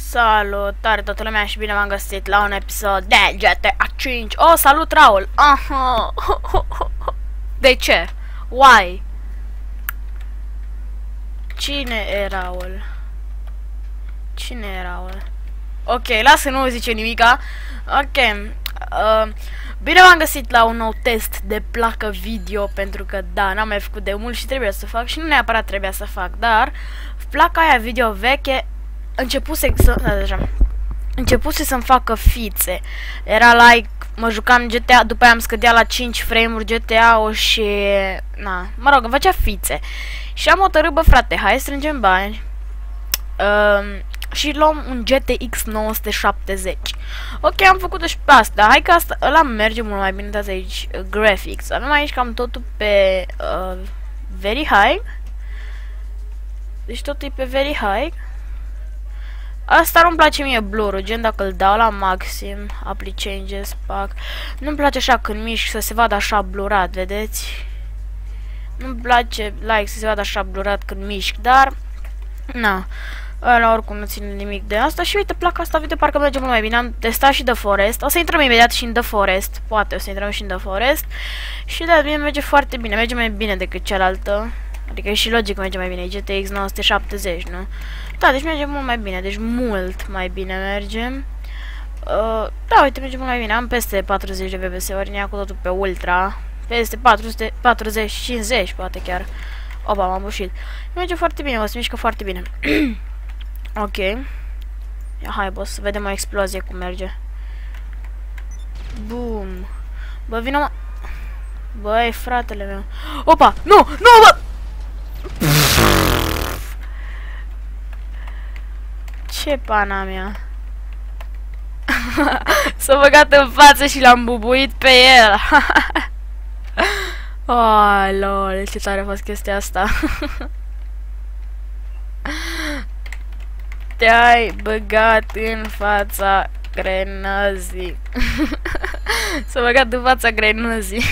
Salutare toată lumea și bine v-am găsit la un episod de GTA 5. Oh, salut Raul! Aha. De ce? Why? Cine e Raul? Cine e Raul? Ok, lasă, nu zice nimica. Ok. Bine v-am găsit la un nou test de placă video, pentru că da, n-am mai făcut de mult și trebuie să fac și nu neapărat trebuia să fac, dar placa aia video veche începuse să-mi facă fițe. Era like, mă jucam GTA, după aia am scădea la 5 frame-uri GTA-ul și na, mă rog, îmi făcea fițe. Și am hotărât, bă frate, hai strângem bani și luăm un GTX 970. Ok, am făcut-o și pe asta. Hai că asta, ăla merge mult mai bine. Dați aici graphics. Avem aici cam totul pe very high. Deci totul e pe very high. Asta nu-mi place mie blur-ul, gen dacă îl dau la maxim, apply changes, pack. Nu-mi place așa când mișc să se vadă așa blurat, vedeți? Nu-mi place like să se vadă așa blurat când mișc, dar na, ăla oricum nu ține nimic de asta. Și uite, placa asta video parcă merge mult mai bine. Am testat și The Forest. O să intrăm imediat și în The Forest. Poate o să intrăm și în The Forest. Și da, bine, merge foarte bine. Merge mai bine decât cealaltă. Adică e și logic merge mai bine. E GTX 970, nu? Da, deci merge mult mai bine. Deci mult mai bine merge. Da, uite, merge mult mai bine. Am peste 40 de FPS-uri. Ne-a cu totul pe ultra. Peste 440, 50 poate chiar. Opa, m-am bușit. Merge foarte bine, o să mișcă foarte bine. Ok. Ia, hai, boss, să vedem o explozie cum merge. Boom. Bă, vină, mă. Băi, fratele meu. Opa, nu, nu, bă! Ce pana mea? S-a băgat în față și l-am bubuit pe el. Oh, lol, ce tare a fost chestia asta. Te-ai băgat în fața grenăzii. S-a băgat în fața grenăzii.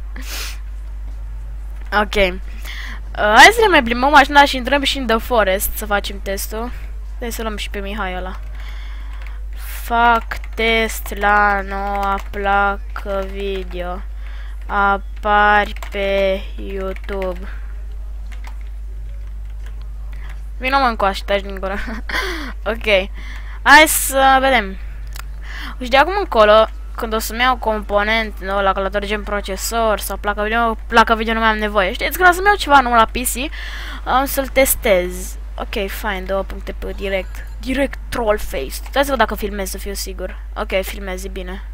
Ok. Hai să ne mai plimbăm mașina și intrăm și în The Forest să facem testul. Hai să luăm și pe Mihai ăla. Fac test la noua placă video. Apari pe YouTube. Vino, mă, încoace, taci din gură. Ok. Hai să vedem. Și de acum încolo, când o să-mi iau component nou la calculator gen procesor sau placa video nu mai am nevoie. Știți, când o să-mi iau ceva nou la PC, am să-l testez. Ok, fine, 2 puncte pe direct. Direct troll face. Stai să văd dacă filmez, să fiu sigur. Ok, filmez, e bine.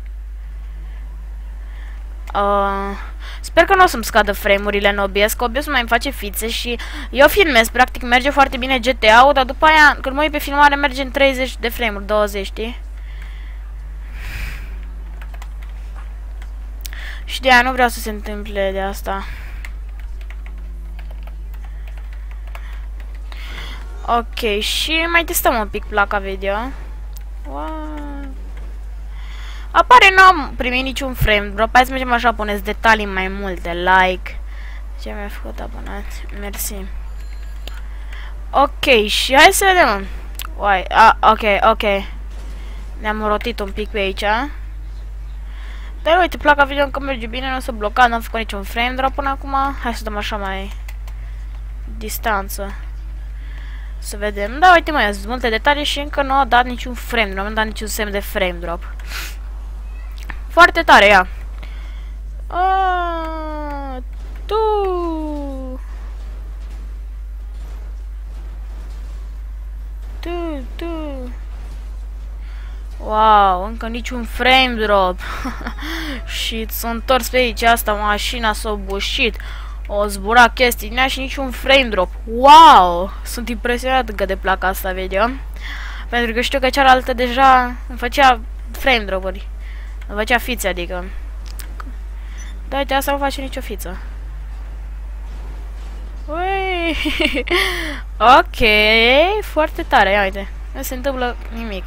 Sper că nu o să-mi scadă frame-urile în OBS, că OBS mai îmi face fițe și eu filmez, practic merge foarte bine GTA-ul, dar după aia, când mă uit pe filmare, merge în 30 de frame-uri, 20, știi? Și de aia nu vreau să se întâmple de asta. Ok, și mai testăm un pic placa video. Wow. Apare, nu am primit niciun frame drop. Hai să mergem așa, puneți detalii mai multe, like. Ce mi-a făcut abonat? Mersi. Ok, și hai să vedem. Uai, ok. Ne-am rotit un pic pe aici. Dar uite, placa video încă merge bine, nu o să blocat, n-am făcut niciun frame drop până acum. Hai să dăm așa mai distanță. Să vedem. Da, uite, mai sunt multe detalii și încă nu a dat niciun frame, nu am dat niciun semn de frame drop. Foarte tare, ia. Tu. Wow, încă niciun frame drop. Și s-a întors pe aici, asta, mașina s-a bușit. O zbura chestii din ea și niciun frame drop. Wow! Sunt impresionat încă de placa asta video. Pentru că știu că cealaltă deja îmi făcea frame drop-uri. Îmi făcea fițe, adică. Da, uite, asta nu face nicio fiță. Ui! Ok, foarte tare, ia uite. Nu se întâmplă nimic.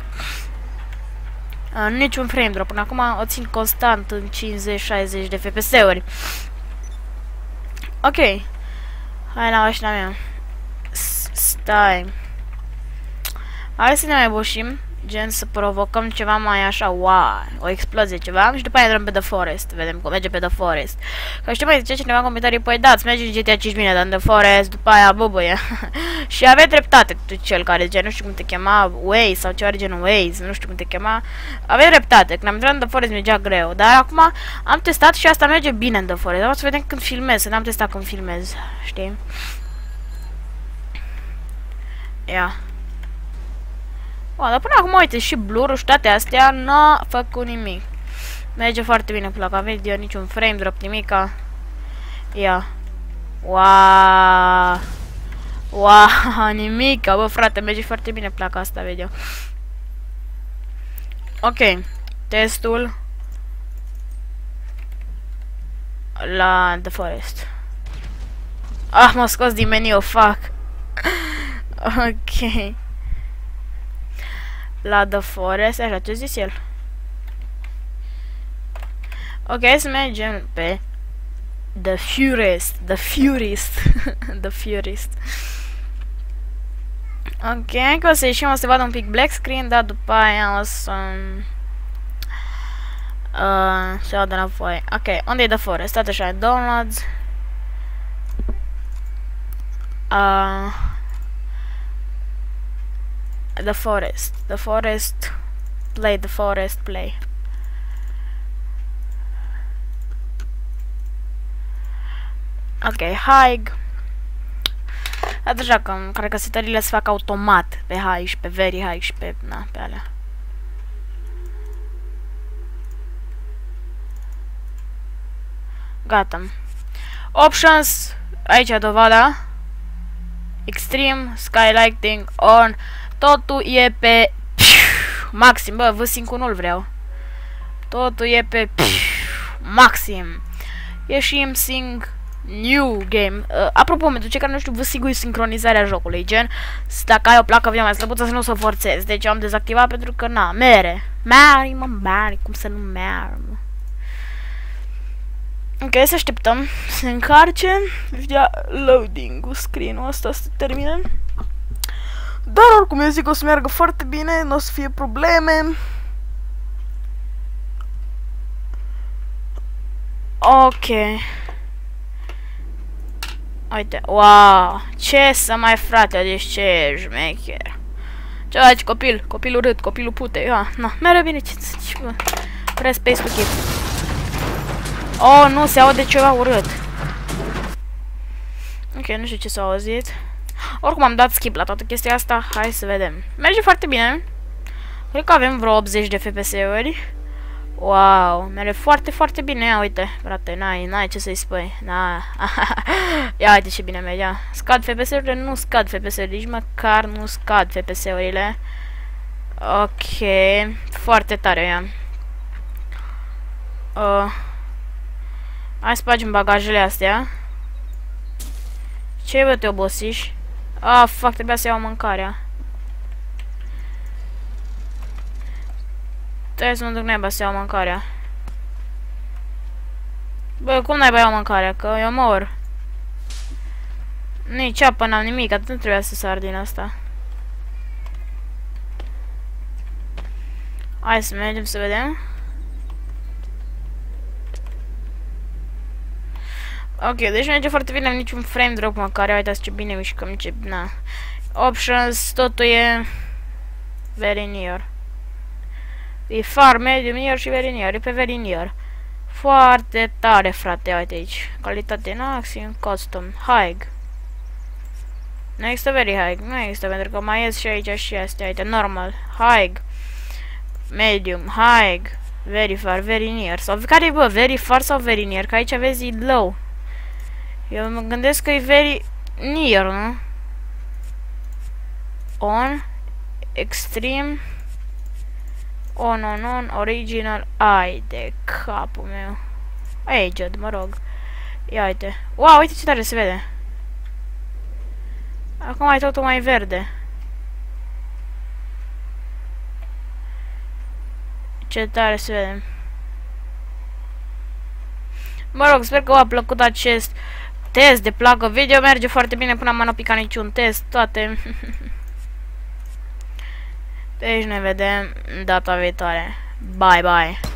Niciun frame drop. Până acum o țin constant în 50-60 de FPS-uri. Ok. Hai la mașina mea. Stai. Hai să ne mai bușim. Gen să provocăm ceva mai așa, wow, o explozie ceva și după aia intrăm pe The Forest, vedem cum merge pe The Forest. Că știu mai zice cineva în comentarii, păi da, îți merge în GTA 5 bine, dar în The Forest, după aia bubuie. Și aveai dreptate, tu cel care gen, nu știu cum te chema, Waze sau ceva de genul Waze, nu știu cum te chema. Aveai dreptate, când am intrat în The Forest mergea greu, dar acum am testat și asta merge bine în The Forest. Dar o să vedem când filmez, să n-am testat când filmez, știi? Ia. Dar până acum, uite, și blur-ul și toate astea n-a făcut nimic. Merge foarte bine placa video, niciun frame drop, nimica. Ia. Wow. Wow, nimica, bă, frate, merge foarte bine placa asta video. Ok, testul la The Forest. Ah, m-a scos din meniu, fuck. Ok. La The Forest, așa, ce zis el? Ok, să mergem pe The Furist. The Furist. The Furist. Ok, că o să ieșim, o să vadă un pic black screen, dar după aia o să... se vadă înapoi. Ok, unde e The Forest? Tot așa, downloads. The Forest. The Forest. Play. The Forest. Play. Ok, high. Deja că cred că setările se fac automat pe high și pe very high și pe, na, pe alea. Gata. Options. Aici dovada. Extreme. Skylighting on. Totul e pe maxim, bă, V5 nu-l vreau. Totul e pe maxim. Ieșim sing new game. Apropo, pentru cei care nu știu, V5 e sincronizarea jocului, gen, dacă ai o placă video mai slăbuță să nu o forțezi. Deci am dezactivat pentru că, na, mere, cum să nu mere, mă. Ok, să așteptăm să se încarce. Deci dea loading-ul, screen-ul ăsta să termine. Dar oricum eu zic că o să meargă foarte bine, nu o să fie probleme. Ok. Uite, wow, ce să mai frate, deci ce șmecher. Ce faci, copil? Copil urât, copilul pute. Ia, na, mereu bine, ce bă. Press space to keep. Oh, nu, se aude ceva urât. Ok, nu știu ce s-a auzit. Oricum am dat skip la toată chestia asta. Hai să vedem. Merge foarte bine. Cred că avem vreo 80 de FPS-uri. Wow, merge foarte, foarte bine. Ia uite, frate, n-ai ce să-i spui. Ia uite ce bine mergea. Scad FPS-urile? Nu scad FPS-urile. Nici măcar nu scad FPS-urile. Ok, foarte tare ea. Hai să facem bagajele astea. Ce bă, te obosiși? Ah, fuck, trebuia să iau mâncarea. Trebuie să mă duc naiba să iau mâncarea. Bă, cum naiba iau mâncarea? Că eu mor. Nici apă, n-am nimic, atât nu trebuia să sar din asta. Hai să mergem să vedem. Ok, deci merge foarte bine, am niciun frame drop măcar, uitați ce bine mișcăm, ce, na. Options, totul e very near. E far, medium, near și very near, e pe very near. Foarte tare, frate, uite aici. Calitate maxim, custom, high. Nu există very high, nu există, pentru că mai ies și aici și astea, uite, normal, high. Medium, high, very far, very near. Sau care e, bă, very far sau very near? Că aici vezi e low. Eu mă gândesc că e very near, nu? On, extreme, on, original, ai de capul meu. Aged, mă rog. Ia uite. Wow, uite ce tare se vede. Acum e totul mai verde. Ce tare se vede. Mă rog, sper că v-a plăcut acest test de placă video. Merge foarte bine până am n-a picat niciun test. Toate Deci ne vedem data viitoare. Bye, bye!